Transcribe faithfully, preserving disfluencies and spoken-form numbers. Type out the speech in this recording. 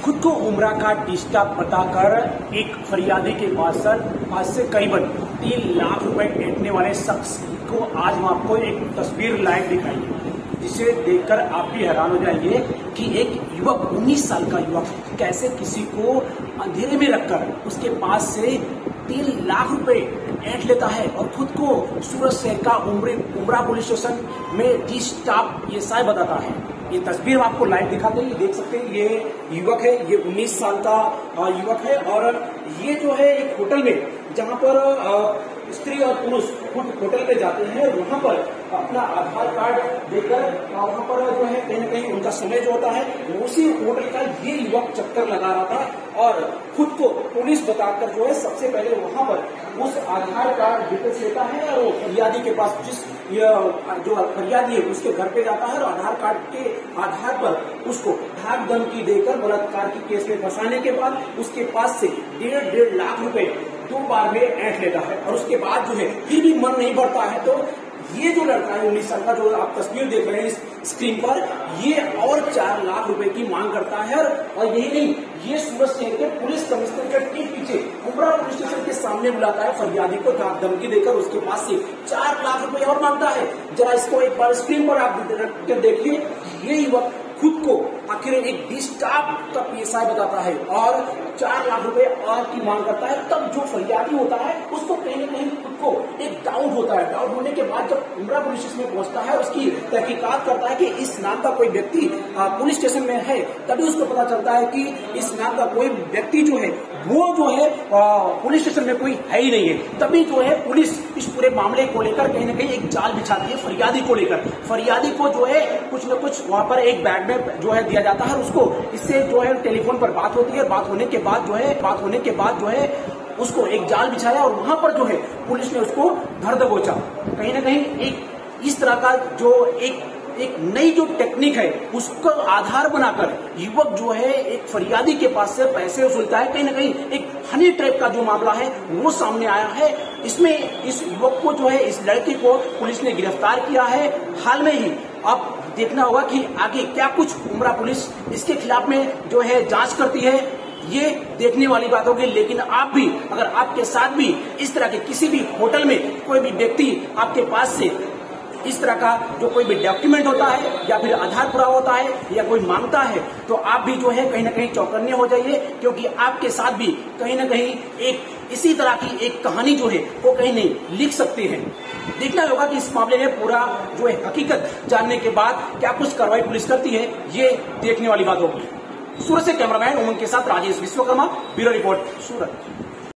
खुद को उम्रा का टिस्टा बताकर एक फरियादी के पास सर पास से करीबन तीन लाख रुपए ऐंठने वाले शख्स को आज हम आपको एक तस्वीर लाइव दिखाई, जिसे देखकर आप भी हैरान हो जाएंगे कि एक युवक उन्नीस साल का युवक कैसे किसी को अंधेरे में रखकर उसके पास से तीन लाख रुपए ऐंठ लेता है और खुद को सूरत शहर का उमरा पुलिस स्टेशन में टी स्टाफ ये साहब बताता है। ये तस्वीर हम आपको लाइव दिखाते हैं, ये देख सकते हैं। ये युवक है, ये उन्नीस साल का युवक है और ये जो है एक होटल में जहां पर स्त्री और पुरुष होटल पे जाते हैं, वहां पर अपना आधार कार्ड देकर वहां पर जो है कहीं न कहीं उनका समय जो होता है उसी होटल का ये युवक चक्कर लगा रहा था और खुद को पुलिस बताकर जो है सबसे पहले वहां पर उस आधार कार्ड डिटेल्स लेता है और वो फरियादी के पास जिस जो फरियादी है उसके घर पे जाता है और आधार कार्ड के आधार पर उसको धाक धमकी देकर बलात्कार की केस में फंसाने के बाद उसके पास से डेढ़ डेढ़ लाख रुपए दो बार में ऐंठ लेता है और उसके बाद जो है फिर भी मन नहीं भरता है तो ये जो लड़का है उन्नीस साल का जो आप तस्वीर देख रहे हैं इस स्क्रीन पर, ये और चार लाख रुपए की मांग करता है और यही नहीं, ये सूरत शहर के पुलिस कमिश्नर के पीछे उमरा पुलिस स्टेशन के सामने बुलाता है फरियादी को धाक धमकी देकर उसके पास से चार लाख रुपए और मांगता है। जरा इसको एक बार स्क्रीन पर आप देखिए, ये युवक खुद को आखिर एक डी स्टाफ का पीएसआई बताता है और चार लाख रुपए और की मांग करता है। तब जो फरियादी होता है उसको कहीं न कहीं खुद को एक डाउट होता है। डाउट होने के बाद जब उमरा पुलिस स्टेशन में पहुंचता है, उसकी तहकीकात करता है कि इस नाम का कोई व्यक्ति पुलिस स्टेशन में है, तभी उसको पता चलता है कि इस नाम का कोई व्यक्ति जो है वो जो है पुलिस स्टेशन में कोई है ही नहीं है। तभी जो है पुलिस इस पूरे मामले को लेकर कहीं न कहीं एक जाल बिछाती है फरियादी को लेकर। फरियादी को जो है कुछ न कुछ वहां पर एक बैग में जो है दिया जाता है, उसको इससे जो है टेलीफोन पर बात होती है। बात होने के बाद जो है बात होने के बाद जो है उसको एक जाल बिछाया और वहां पर जो है पुलिस ने उसको धर दबोचा। कहीं ना कहीं एक इस तरह का जो एक एक नई जो टेक्निक है उसको आधार बनाकर युवक जो है एक फरियादी के पास से पैसे वसूलता है। कहीं ना कहीं एक हनी ट्रैप का जो मामला है वो सामने आया है। इसमें इस युवक को जो है इस लड़के को पुलिस ने गिरफ्तार किया है हाल में ही। अब देखना होगा कि आगे क्या कुछ उमरा पुलिस इसके खिलाफ में जो है जांच करती है, ये देखने वाली बात होगी। लेकिन आप भी, अगर आपके साथ भी इस तरह के किसी भी होटल में कोई भी व्यक्ति आपके पास से इस तरह का जो कोई भी डॉक्यूमेंट होता है या फिर आधार पुरावा होता है या कोई मांगता है, तो आप भी जो है कहीं ना कहीं चौकन्ने हो जाइए, क्योंकि आपके साथ भी कहीं ना कहीं एक इसी तरह की एक कहानी जो है वो कहीं नहीं लिख सकते हैं। देखना होगा कि इस मामले में पूरा जो है हकीकत जानने के बाद क्या कुछ कार्रवाई पुलिस करती है, ये देखने वाली बात होगी। सूरत से कैमरामैन उमंग के साथ राजेश विश्वकर्मा, ब्यूरो रिपोर्ट, सूरत।